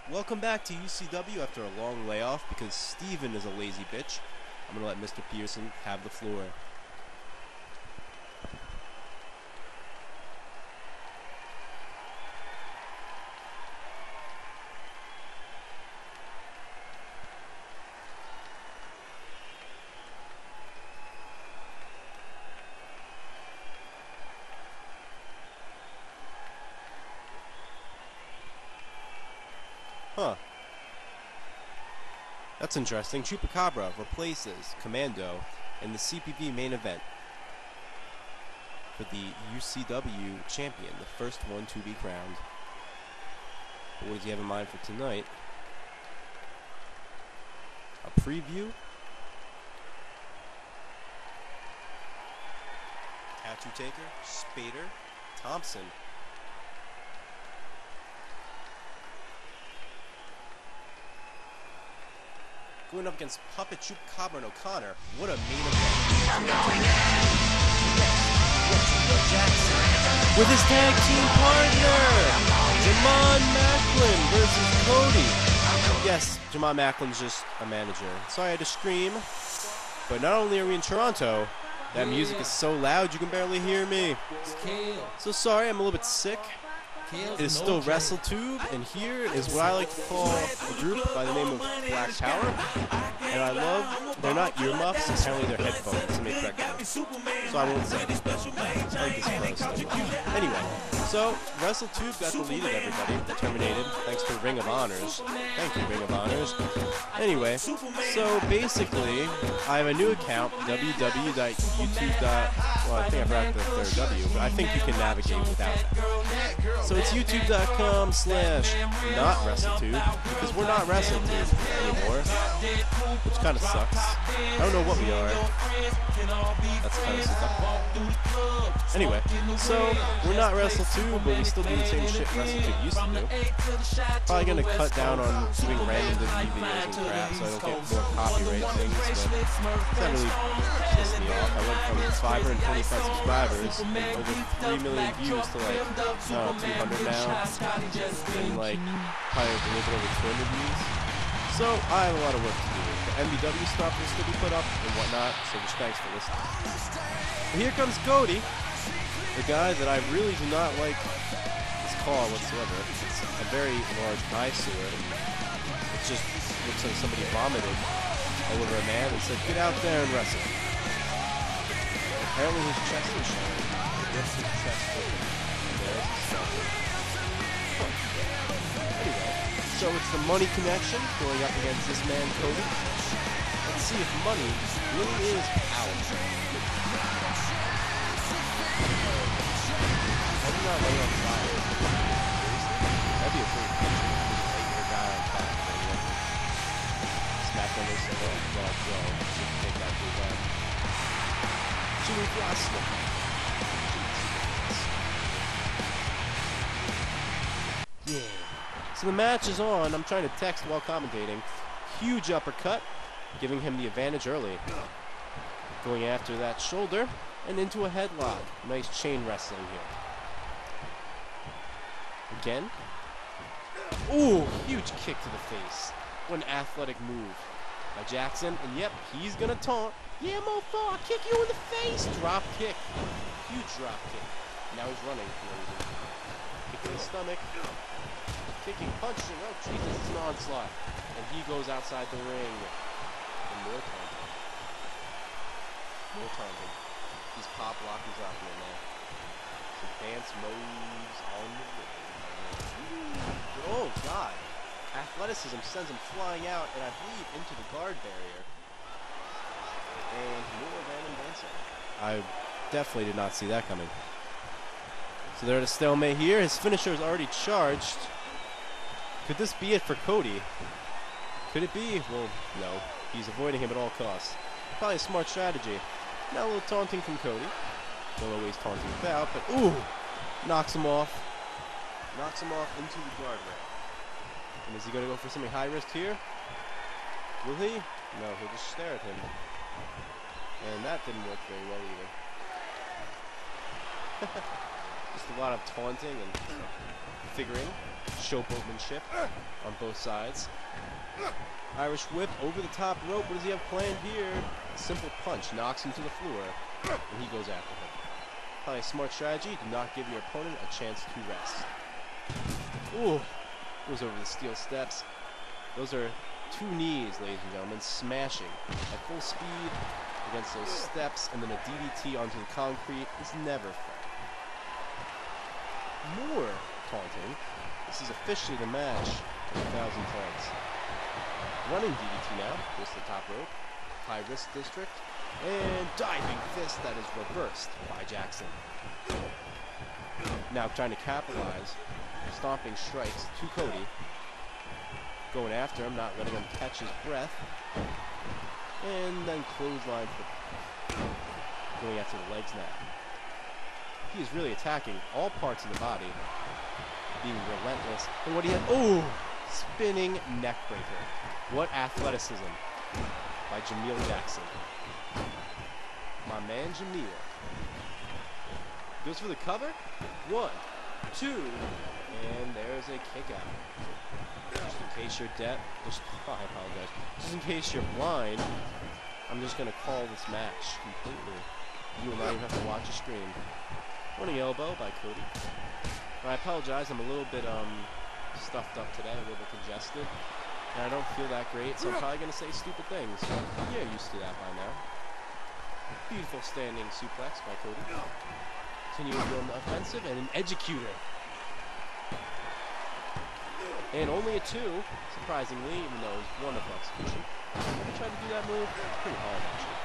Welcome back to UCW after a long layoff because Steven is a lazy bitch. I'm going to let Mr. Pearson have the floor. Huh. That's interesting. Chupacabra replaces Commando in the CPV main event for the UCW champion, the first one to be crowned. But what does he have in mind for tonight? A preview? Tattoo Taker, Spader, Thompson. Going up against Puppet Chupacabra and O'Connor. What a main event. With his tag team partner, Jamon Macklin versus Cody. Yes, Jamon Macklin's just a manager. Sorry I had to scream. But not only are we in Toronto, that music is so loud you can barely hear me. So sorry, I'm a little bit sick. It is still WrestleTube, and here is what I like to call a group by the name of Black Power. And I love, they're not earmuffs, apparently they're headphones to make correct. So I won't say it, but I like this close. Anyway, so WrestleTube got deleted, everybody. Terminated, thanks to Ring of Honors. Thank you, Ring of Honors. Anyway, so basically, I have a new account, www.youtube. Well, I think I forgot the third W, but I think you can navigate without that. So it's youtube.com/not-WrestleTube, because we're not WrestleTube anymore, which kind of sucks. I don't know what we are. That's kind of sucks. Anyway, so we're not WrestleTube, but we still do the same shit WrestleTube used to do. Probably going to cut down on doing random WWE videos and crap so I don't get more copyright things, but it's not really pissed me off. I went from 525 subscribers and over 3 million views to like, I don't know, 200 now, and like probably a little bit over 200 views. So I have a lot of work to do. The MBW stuff will still be put up and whatnot, so just thanks for listening. But here comes Cody, the guy that I really do not like his call whatsoever. It's a very large eyesore. It just looks like somebody vomited all over a man and said, "Get out there and wrestle." Apparently his chest is showing. Yes, his chest open. There's his stuff. Anyway, so it's the Money Connection going up against this man, Cody. Let's see if money really is power. I do not lay on fire. That'd be a pretty picture. Light your guy on fire. Smack on this and well, take that to the Jimmy Frosty. Yeah. So the match is on. I'm trying to text while commentating. Huge uppercut, giving him the advantage early. Going after that shoulder and into a headlock. Nice chain wrestling here. Again. Ooh, huge kick to the face. What an athletic move by Jackson. And yep, he's gonna taunt. Yeah, mofo, I'll kick you in the face. Drop kick. Huge drop kick. Now he's running. Kick in the stomach. Kicking, punching. Oh, Jesus, it's an onslaught. And he goes outside the ring. And more taunting. More taunting. He's pop locking, dropping it now. Some dance moves on the ring. Oh, God. Athleticism sends him flying out, and I believe into the guard barrier. And more random dancing. I definitely did not see that coming. So they're at a stalemate here. His finisher is already charged. Could this be it for Cody? Could it be? Well, no. He's avoiding him at all costs. Probably a smart strategy. Now a little taunting from Cody. Don't always taunting about, but ooh! Knocks him off. Knocks him off into the guardrail. And is he going to go for something high risk here? Will he? No, he'll just stare at him. And that didn't work very well either. Just a lot of taunting and figuring, showboatmanship on both sides. Irish whip over the top rope. What does he have planned here? A simple punch knocks him to the floor, and he goes after him. Probably a smart strategy. Do not give your opponent a chance to rest. Ooh, goes over the steel steps. Those are 2 knees, ladies and gentlemen, smashing at full speed against those steps, and then a DDT onto the concrete is never fun. More taunting. This is officially the match of 1,000 taunts. Running DDT now, goes to the top rope, high risk district, and diving fist that is reversed by Jackson. Now trying to capitalize, stomping strikes to Cody, going after him, not letting him catch his breath, and then clothesline for going after the legs now. He is really attacking all parts of the body, being relentless. And what he had, oh, spinning neck breaker. What athleticism by Jameel Jackson. My man Jameel. Goes for the cover. 1, 2, and there's a kick out. Just in case you're deaf, I apologize. Just in case you're blind, I'm just gonna call this match completely. You will not even have to watch a screen. Running elbow by Cody. I apologize, I'm a little bit stuffed up today, a little bit congested. And I don't feel that great, so I'm probably going to say stupid things. You're used to that by now. Beautiful standing suplex by Cody. Continuing to go on the offensive, and an executor. And only a 2, surprisingly, even though it was wonderful execution. I tried to do that move pretty hard, actually.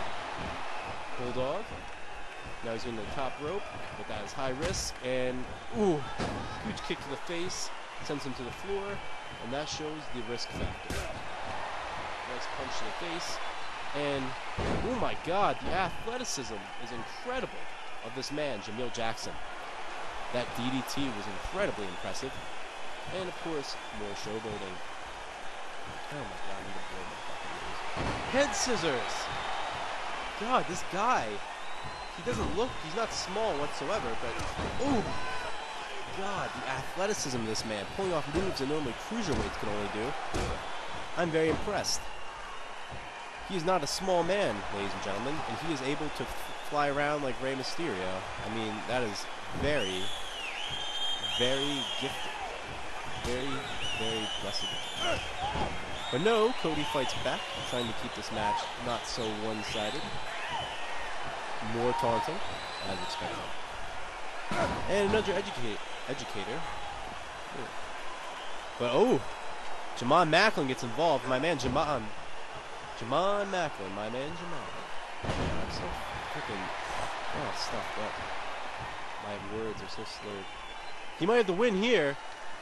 Bulldog. Now he's in the top rope, but that is high risk, and ooh, huge kick to the face, sends him to the floor, and that shows the risk factor. Nice punch to the face, and oh my God, the athleticism is incredible of this man, Jameel Jackson. That DDT was incredibly impressive, and of course, more showboating. Oh my God, I need to blow my fucking nose. Head scissors! God, this guy. He doesn't look, he's not small whatsoever, but, oh, God, the athleticism of this man, pulling off moves that normally cruiserweights can only do. I'm very impressed. He is not a small man, ladies and gentlemen, and he is able to fly around like Rey Mysterio. I mean, that is very, very gifted. Very, very blessed. But no, Cody fights back, trying to keep this match not so one-sided. More taunting, as expected. And another educator. Ooh. But oh, Jamon Macklin gets involved. My man Jamon Macklin. My man Jamon. I'm so freaking stuffed up. My words are so slurred. He might have the win here.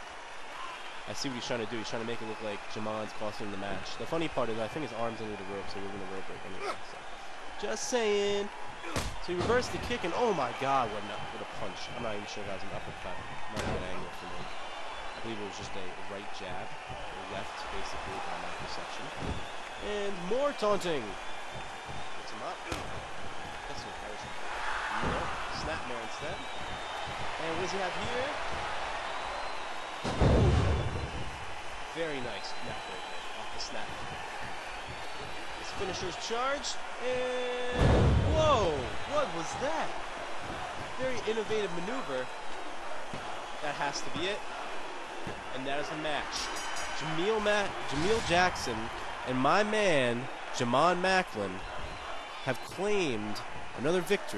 I see what he's trying to do. He's trying to make it look like Jamon's costing the match. The funny part is I think his arm's under the rope, so we're going to rope break anyway. So. Just saying. So he reversed the kick, and oh my God, what a punch. I'm not even sure if that was an uppercut. Not a good angle for me. I believe it was just a right jab, or left, basically, by my perception. And more taunting. Puts him up. That's what Harris. No, snapmare instead. And what does he have here? Very nice neck breaker off the snap. His finisher's charged, and whoa, what was that? Very innovative maneuver. That has to be it. And that is the match. Jameel Jackson and my man, Jamon Macklin, have claimed another victory.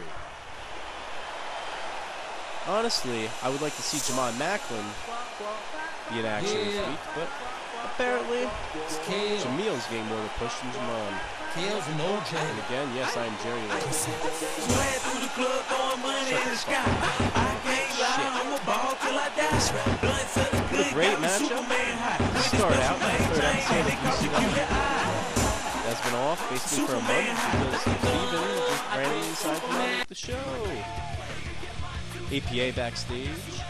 Honestly, I would like to see Jamon Macklin be in action this week, but apparently, Jameel's getting more of a push than Jamon. And again, yes, I am Jerry Lane. What a great matchup. Start out third episode of UCW. That's been off basically for a month because Steven just randomly decided to make the show. APA backstage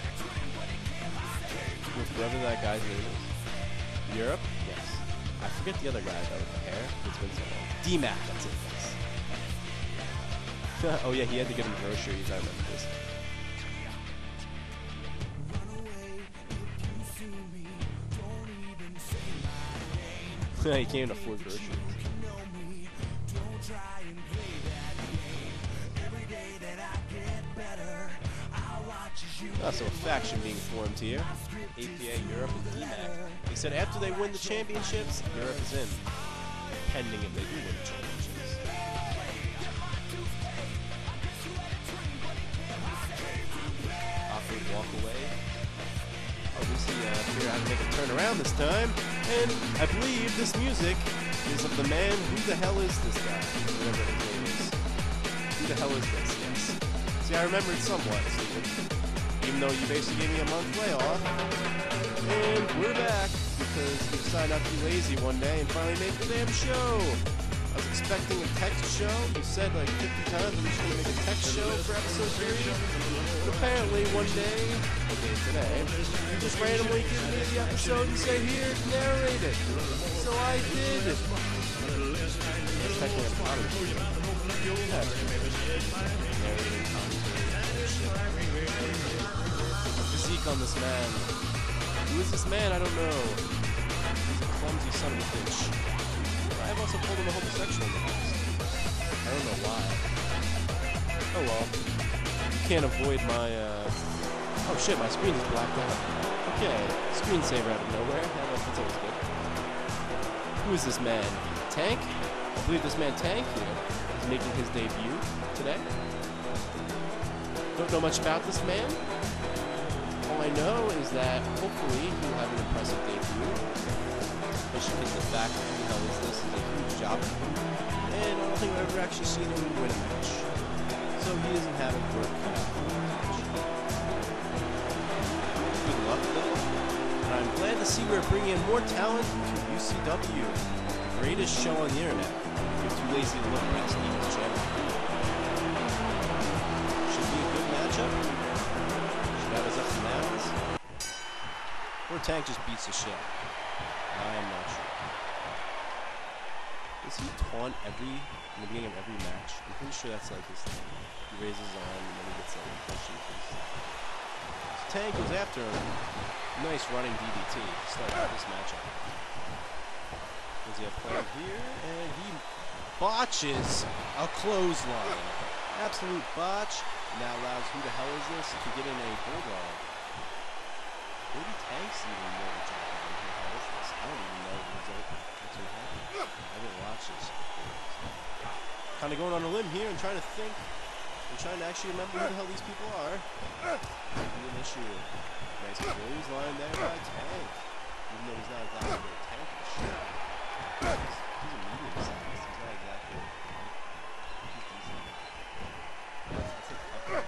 with whoever that guy's name is. Europe? Yes. I forget the other guy though with the hair. It's been so long. D-Mac, that's it, yes. Oh yeah, he had to get him groceries, I remember this. He came to Fort Grocery. So a faction being formed here. APA, Europe, and DMAC. They said after they win the championships, Europe is in. Pending if they do win the championships. Awkward walk away. Oh, we see figure out how to make a turn around this time. And I believe this music is of the man. Who the hell is this guy? Whatever his name is. Who the hell is this? Yes. See, I remembered somewhat, Stephen. Even though you basically gave me a month layoff. And we're back because you decided not to be lazy one day and finally make the damn show. I was expecting a text show. You said like 50 times we should make a text show for episode 3. But apparently one day, okay, today, you just randomly give me the episode and say, here, narrate it. So I did. That's technically a part of it. Narrating physique on this man. Who is this man? I don't know. He's a clumsy son of a bitch. I've also called him a homosexual in the past. I don't know why. Oh well. You can't avoid my, oh shit, my screen is blacked out. Okay, screensaver out of nowhere. That's always good. Who is this man? Tank? I believe this man Tank here is making his debut today. Don't know much about this man. All I know is that hopefully he'll have an impressive debut. Especially because the fact that who the hell is this is a huge job for him. And I don't think I've ever actually seen him win a match. So he doesn't have a work cut out for him. Good luck though. And I'm glad to see we're bringing in more talent to UCW, the greatest show on the internet. If you're too lazy to look past Steven's channel. Should be a good matchup. Should have us up and downs. Or Tank just beats the shit. I am not sure. Does he taunt in the beginning of every match? I'm pretty sure that's like his thing. He raises his arm and then he gets like punched in the face. So Tank goes after him. Nice running DDT to start out this matchup. Does he have plan here? And he botches a clothesline. Absolute botch. And that allows who the hell is this to get in a bulldog. Maybe Tank's even more of a job than who the hell is this. I don't even know what's going to happen. I didn't watch this. Kind of going on a limb here and trying to think. I'm trying to actually remember who the hell these people are. Be an issue. Nice clothesline there by Tank. Even though he's not exactly very tankish. He's a medium size. He's not exactly. He's decent. That's a couple.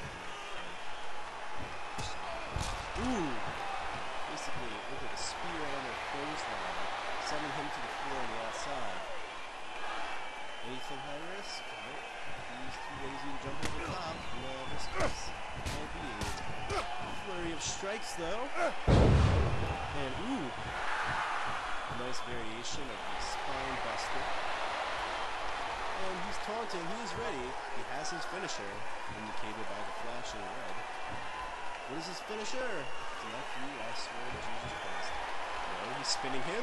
Ooh. Basically, look at the spear on their clothesline. Sending him to the floor on the outside. Anything high risk? Nope. He's too lazy to jump over the top. No, this case. Can't be a flurry of strikes, though. And, ooh. Nice variation of the spine buster. And he's taunting. He's ready. He has his finisher, indicated by the flashing red. What is his finisher? It's an F you, I swear to Jesus Christ. No, he's spinning him.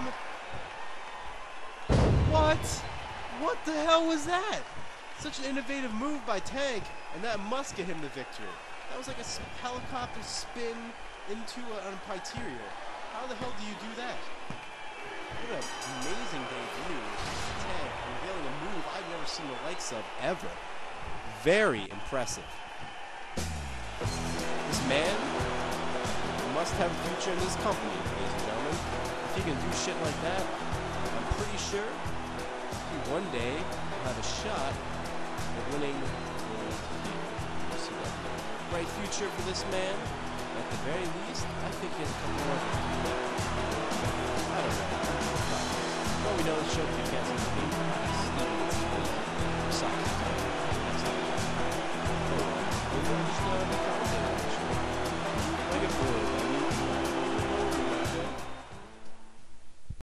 What? What the hell was that? Such an innovative move by Tank, and that must get him the victory. That was like a helicopter spin into an Pyterior. How the hell do you do that? What an amazing debut. Tank unveiling a move I've never seen the likes of ever. Very impressive. This man must have a future in this company, ladies and gentlemen. If he can do shit like that, I'm pretty sure he one day will have a shot at winning the UCW. Bright future for this man. At the very least, I think he has a couple more. I don't know. Well, we know the show can be canceled.